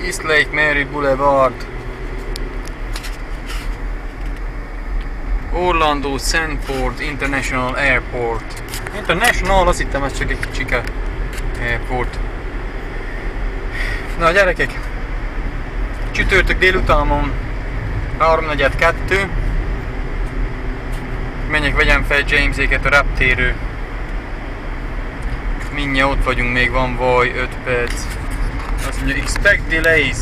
East Lake Mary Boulevard. Orlando Sanford International Airport. International, azt hittem ez csak egy kicsike airport. Na gyerekek, csütörtök délutánon 3:42. Menjek, vegyem fel Jameséket a reptérről. Mindjárt ott vagyunk, még van vaj 5 perc. Azt mondja, expect delays.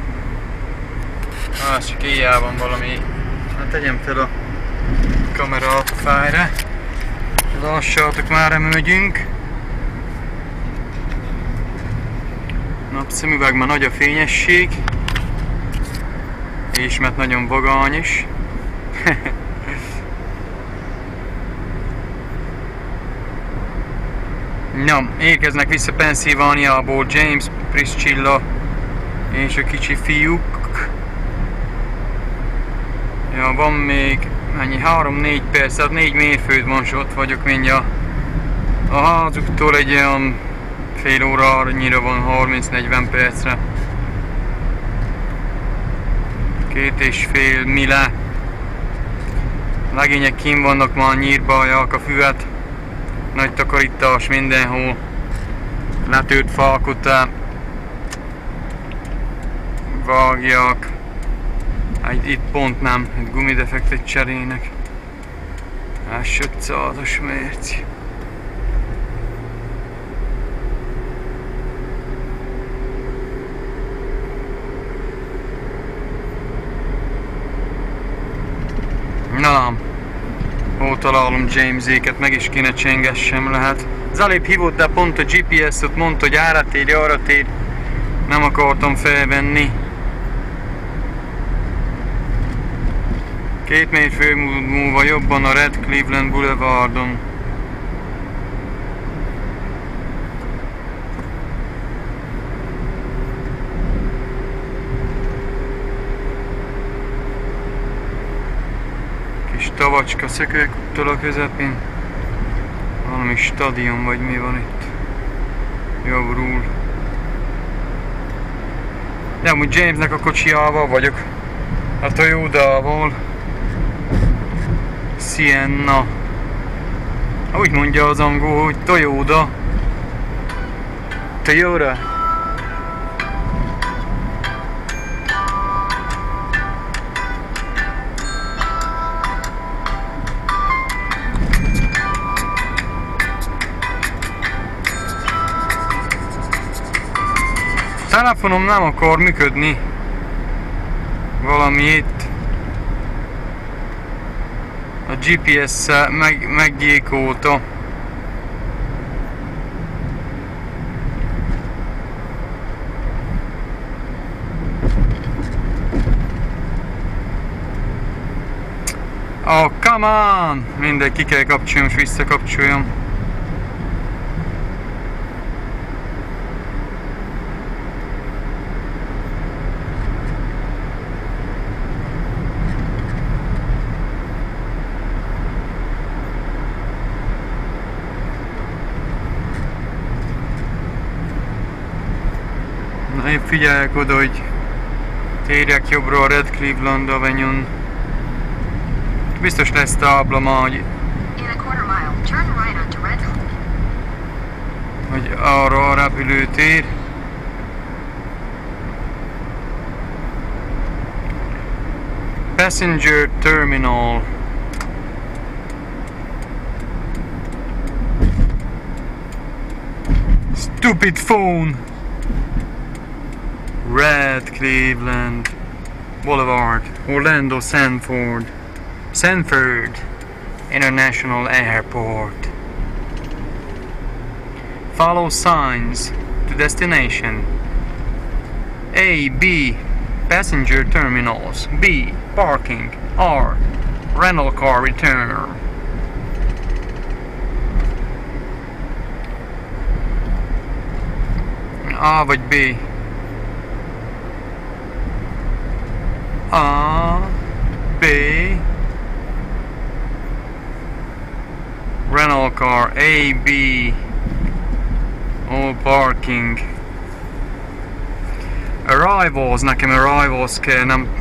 Csak éjjel van valami. Hát tegyem fel a kamera fájra. Lassatok, már megyünk. Napszemüveg, már nagy a fényesség. És mert nagyon vagány is. Na, érkeznek vissza Pennsylvaniából James, Priscilla és a kicsi fiúk. Ja, van még mennyi? 3-4 perc, tehát 4 mérföld van, és ott vagyok mindjárt. A házuktól egy olyan fél óra, annyira van, 30-40 percre. 2,5 mile. Legények kint vannak, már nyírbálják a füvet. Nagy takarítás mindenhol. Letört fák után vágják. Itt pont nem, itt gumidefektet cserének. Ez 500-as mérci. Na, hol találom Jameséket, meg is kéne csengessem lehet. Az előbb hívott, de pont a GPS-ot mondta, hogy arra tér. Nem akartam felvenni. 2 mérföld múlva jobban a Red Cleveland Boulevardon. Kis tavacska szökőkúttal a közepén. Valami stadion vagy mi van itt. Jobbról. De amúgy Jamesnek a kocsijával vagyok. A Toyota-val. Sienna. Úgy mondja az angol, hogy Toyota. Toyota. A telefonom nem akar működni. Valami itt. A GPS-szel meggyékolta. Oh, come on! Mindegy, ki kell kapcsoljam és visszakapcsoljam. Na, én figyeljek oda, hogy térjek jobbra a Red Cleveland Avenue-n. Biztos lesz tábla ma, hogy arra a repülőtér. Passenger Terminal. Stupid phone. Red Cleveland Boulevard, Orlando Sanford International Airport. Follow signs to destination. A, B, passenger terminals. B, parking. R, rental car return. A vagy B? A, B, rental car, A, B, all parking. Arrivals, nekem arrivals kell,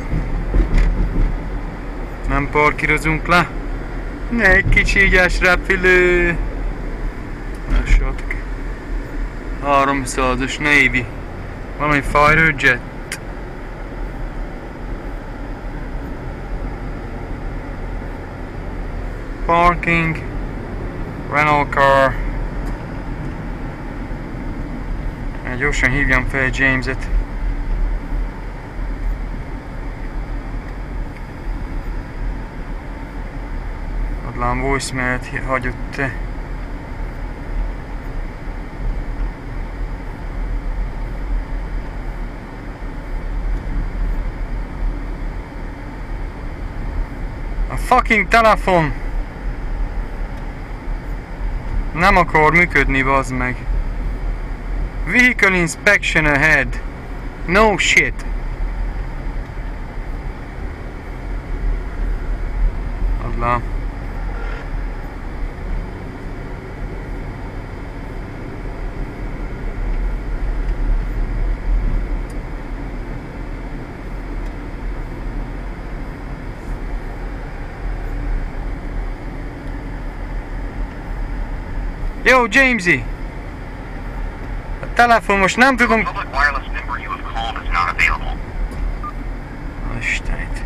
nem parkírozunk le. Egy kicsi ügyes repülő. Lassatok. 300-as Navy. Valami fighter jet. Parking. Rental car. Gyorsan hívjam fel James-et. Adlám voicemailt hagyott te. A fucking telefon! Nem akar működni, bazd meg. Vehicle inspection ahead. No shit. Adlám. Yo, Jamesy! A telefon most nem tudom... Istenit.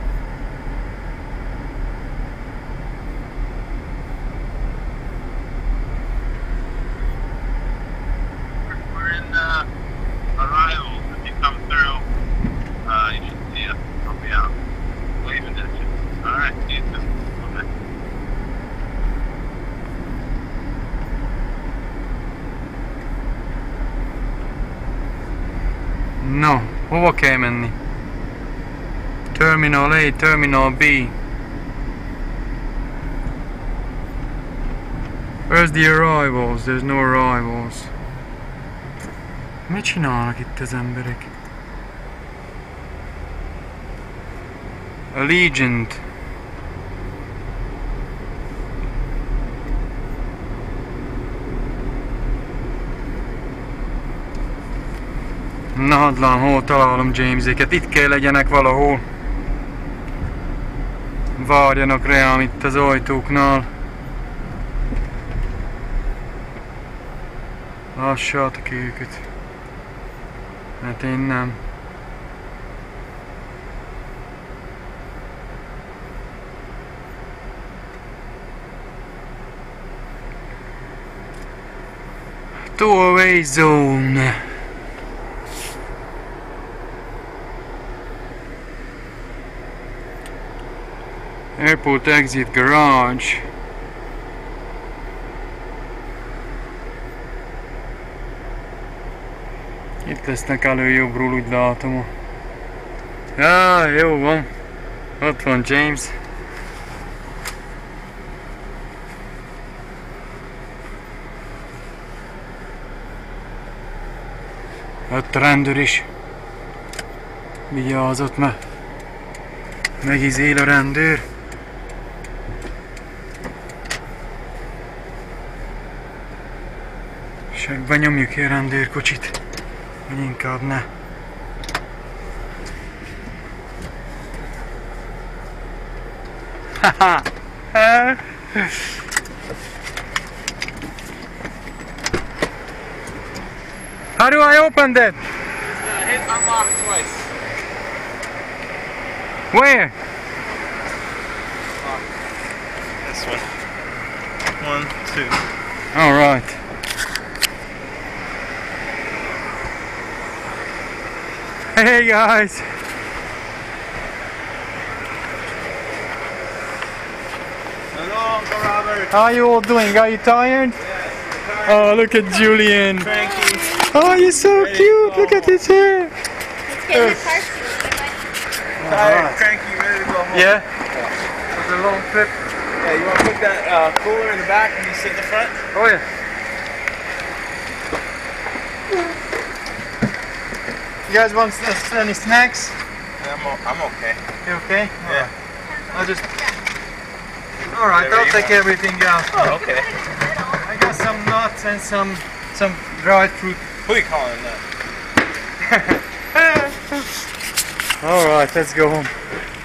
We're in arrival. If you come through, you should see us. I'll be out waving at you. Alright, see you soon. Okay. No, hova kell menni? Terminal A, Terminal B. Where's the arrivals? There's no arrivals. Mit csinálnak itt az emberek? Allegiant. Na hadlám, hol találom Jameséket? Itt kell legyenek valahol. Várjanak rám itt az ajtóknál. Lássátok őket. Hát én nem. Two-way zone. Airport exit garage. Itt lesznek elő jobbról, úgy látom. Jó van. Ott van James. Ott a rendőr is. Vigyázott, mert megizél a rendőr. Segbe nyomjuk ki a rendőrkocsit. Vagy inkább ne. Haha! How do I open that? Hit unlock twice. Where? This one. 1, 2. Alright. Hey guys! Hello, Uncle Robert. How are you all doing? Are you tired? Yes, Oh, look at Julian. Frankie. Oh, you're so cute. Look at his hair. Let's get in the car seat. Tired, Frankie, ready to go home? Yeah? It was a long trip. Yeah, you want to put that cooler in the back and you sit in the front? Oh yeah. You guys want any snacks? Yeah, I'm okay. You okay? Yeah. I'll just... Alright, I'll take everything else. Oh, okay. I got some nuts and some dried fruit. Who are you calling that? Alright, let's go home.